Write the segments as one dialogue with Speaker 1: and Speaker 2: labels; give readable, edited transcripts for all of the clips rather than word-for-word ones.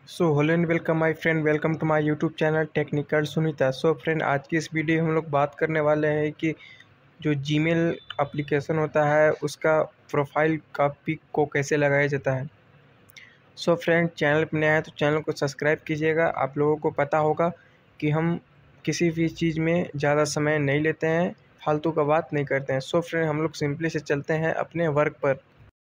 Speaker 1: So hello and welcome my friend, welcome to my YouTube channel technical Sunita. So friend, आज की इस video में हम लोग बात करने वाले हैं कि जो जीमेल एप्लीकेशन होता है उसका प्रोफाइल का पिक को कैसे लगाया जाता है। सो फ्रेंड, चैनल पर नया है तो चैनल को सब्सक्राइब कीजिएगा। आप लोगों को पता होगा कि हम किसी भी चीज़ में ज़्यादा समय नहीं लेते हैं, फालतू का बात नहीं करते हैं। सो फ्रेंड, हम लोग सिंपली से चलते हैं अपने वर्क पर।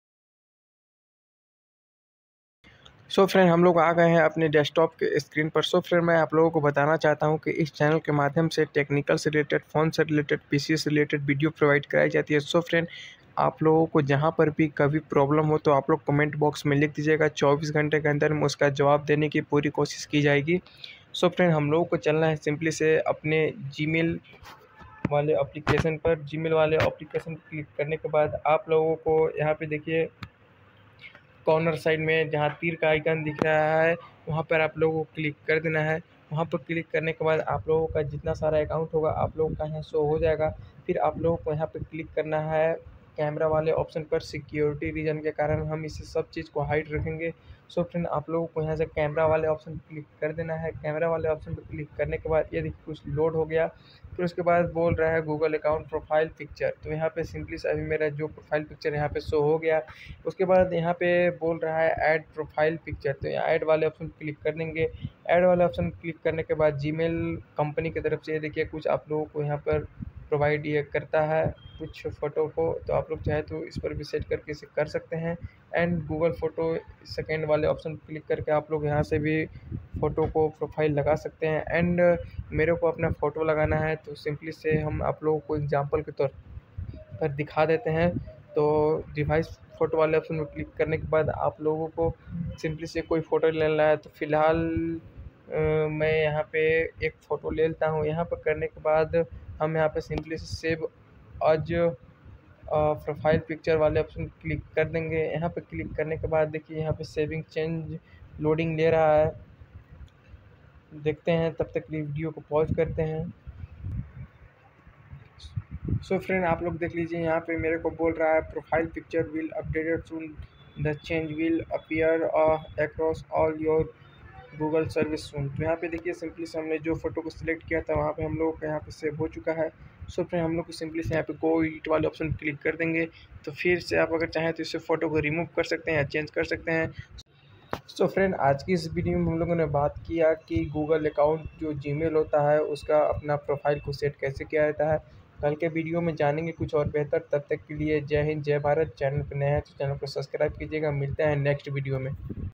Speaker 1: सो फ्रेंड, हम लोग आ गए हैं अपने डेस्कटॉप के स्क्रीन पर। सो फ्रेंड, मैं आप लोगों को बताना चाहता हूं कि इस चैनल के माध्यम से टेक्निकल से रिलेटेड, फ़ोन से रिलेटेड, पीसी से रिलेटेड वीडियो प्रोवाइड कराई जाती है। सो फ्रेंड, आप लोगों को जहां पर भी कभी प्रॉब्लम हो तो आप लोग कमेंट बॉक्स में लिख दीजिएगा। 24 घंटे के अंदर में उसका जवाब देने की पूरी कोशिश की जाएगी। सो फ्रेंड, हम लोगों को चलना है सिंपली से अपने जीमेल वाले एप्लीकेशन पर। जीमेल वाले एप्लीकेशन क्लिक करने के बाद आप लोगों को यहाँ पे देखिए कॉर्नर साइड में जहाँ तीर का आइकन दिख रहा है वहाँ पर आप लोगों को क्लिक कर देना है। वहाँ पर क्लिक करने के बाद आप लोगों का जितना सारा अकाउंट होगा आप लोगों का यहाँ शो हो जाएगा। फिर आप लोगों को यहाँ पे क्लिक करना है कैमरा वाले ऑप्शन पर। सिक्योरिटी रीजन के कारण हम इसे सब चीज़ को हाइड रखेंगे। सो फ्रेंड, आप लोगों को यहाँ से कैमरा वाले ऑप्शन क्लिक कर देना है। कैमरा वाले ऑप्शन पर क्लिक करने के बाद ये देखिए कुछ लोड हो गया। फिर उसके बाद बोल रहा है गूगल अकाउंट प्रोफाइल पिक्चर। तो यहाँ पे सिंपली से अभी मेरा जो प्रोफाइल पिक्चर यहाँ पे शो हो गया। उसके बाद यहाँ पे बोल रहा है ऐड प्रोफाइल पिक्चर। तो यहाँ ऐड वाले ऑप्शन क्लिक कर देंगे। ऐड वाले ऑप्शन क्लिक करने के बाद जीमेल कंपनी की तरफ से ये देखिए कुछ आप लोगों को यहाँ पर प्रोवाइड ये करता है कुछ फ़ोटो को। तो आप लोग चाहे तो इस पर भी सेट करके इसे कर सकते हैं। एंड गूगल फ़ोटो सेकेंड वाले ऑप्शन क्लिक करके आप लोग यहाँ से भी फ़ोटो को प्रोफाइल लगा सकते हैं। एंड मेरे को अपना फ़ोटो लगाना है तो सिंपली से हम आप लोगों को एग्जांपल के तौर पर दिखा देते हैं। तो डिवाइस फ़ोटो वाले ऑप्शन में क्लिक करने के बाद आप लोगों को सिंपली से कोई फ़ोटो लेना है। तो फ़िलहाल मैं यहाँ पे एक फ़ोटो ले लेता हूँ। यहाँ पर करने के बाद हम यहाँ पे सिंपली से सेव एज प्रोफाइल पिक्चर वाले ऑप्शन क्लिक कर देंगे। यहाँ पे क्लिक करने के बाद देखिए यहाँ पे सेविंग चेंज लोडिंग ले रहा है। देखते हैं, तब तक वीडियो को पॉज करते हैं। सो फ्रेंड, आप लोग देख लीजिए यहाँ पे मेरे को बोल रहा है profile picture will updated soon, the change will appear across all your Google service soon. तो यहाँ पे देखिए सिंपली से हमने जो फोटो को सिलेक्ट किया था वहाँ पे हम लोगों का यहाँ पे सेव हो चुका है। सो फ्रेंड, हम लोग को सिंपली से यहाँ पे गो एडिट वाले ऑप्शन क्लिक कर देंगे। तो फिर से आप अगर चाहें तो इससे फ़ोटो को रिमूव कर सकते हैं या चेंज कर सकते हैं। सो फ्रेंड, आज की इस वीडियो में हम लोगों ने बात किया कि गूगल अकाउंट जो जीमेल होता है उसका अपना प्रोफाइल को सेट कैसे किया जाता है। कल के वीडियो में जानेंगे कुछ और बेहतर। तब तक के लिए जय हिंद, जय भारत। चैनल पर नया है तो चैनल को सब्सक्राइब कीजिएगा। मिलते हैं नेक्स्ट वीडियो में।